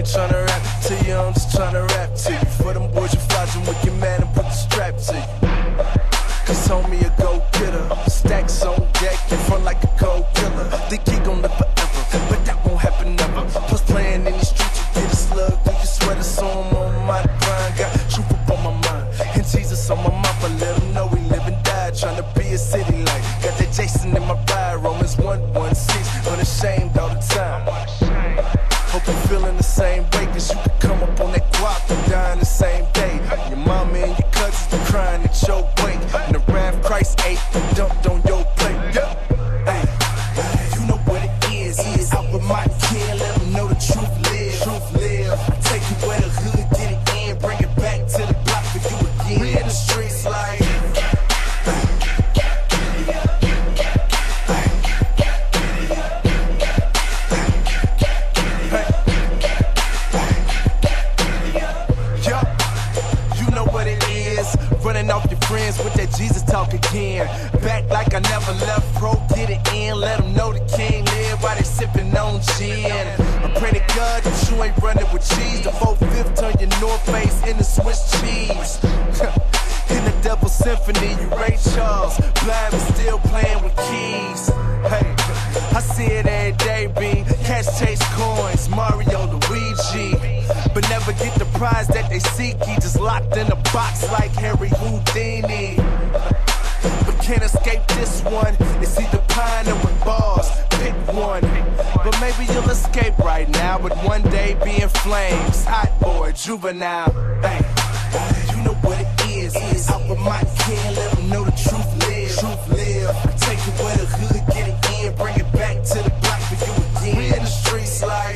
tryna rap to you, I'm just tryna rap to you. For them boys you flogging with your man and put the strap to you. Cause homie a go-getter, stacks on deck, in front like a cold killer. Think he gon' live forever, but that won't happen never. Plus playing in these streets, you get a slug through your sweater, so I'm on my grind. Got truth up on my mind, and Jesus on my mouth. I let him know we live and die, tryna be a city light. Got that Jason in my ride, Romans 1:16, unashamed all the time. Hope you feeling the same way, cause you could come up on that guap and die in the same day. Your mama and your cousins been crying at your wake, and the wrath Christ ate and dumped on your plate. Hey, you know what it is. Out with my kid, let them know the truth live. Take you where the hood get it in, bring it back to the block for you again. In the streets like running off your friends with that Jesus talk again. Back like I never left, pro, get it in. Let them know the king live while they sipping on gin. I pray to God that you ain't running with cheese. The 4/5 turn your North Face into Swiss cheese. In the Devil's Symphony, you Ray Charles, blind but still playing with keys. Hey, I see it every day, B. Cash chase coins, Mario, Luigi. But never get the prize that they seek. He just locked in a box like Harry Houdini. But can't escape this one. It's either pine or with bars. Pick one. But maybe you'll escape right now, but one day be in flames. Hot boy, juvenile. Hey, you know what it is. Out with my kid, let them know the truth live. Take it where the hood get it in, bring it back to the block for you again. In the streets like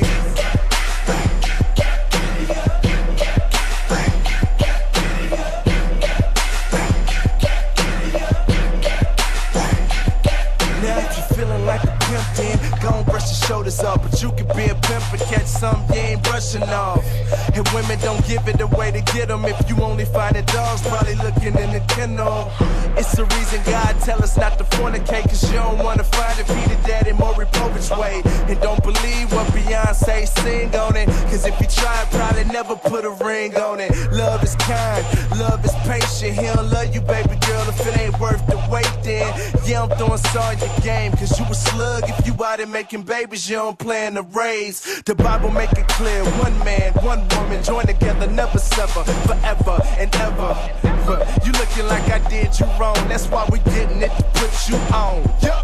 gon' brush your shoulders up, but you can be a pimp and catch some you ain't brushing off. And women don't give it away to get them. If you only find the dogs, probably looking in the kennel. It's the reason God tell us not to fornicate, cause you don't wanna find a Peter Daddy Maury Povich way. And don't believe what Beyonce sing on it, cause if you try, probably never put a ring on it. Love is kind, love is patient. He don't love you, baby girl, if it ain't worth the wait then. Yeah, I'm throwing saw in your game, cause you a slug if you out there making babies, you don't plan to raise. The Bible make it clear, one man, one woman, join together, never sever, forever and ever. You looking like I did you wrong, that's why we getting it to put you on.